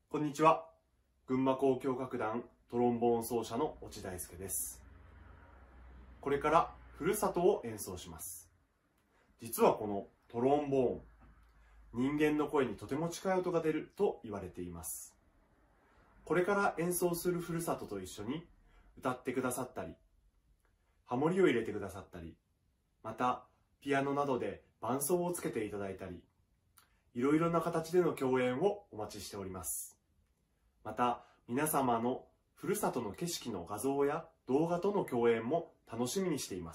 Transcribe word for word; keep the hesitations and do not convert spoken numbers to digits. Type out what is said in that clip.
こんにちは。群馬交響楽団トロンボーン奏者の越智大輔です。これからふるさとを演奏します。実はこのトロンボーン、人間の声にとても近い音が出ると言われています。これから演奏するふるさとと一緒に歌ってくださったり、ハモリを入れてくださったり、またピアノなどで伴奏をつけていただいたり、いろいろな形での共演をお待ちしております。また皆様のふるさとの景色の画像や動画との共演も楽しみにしています。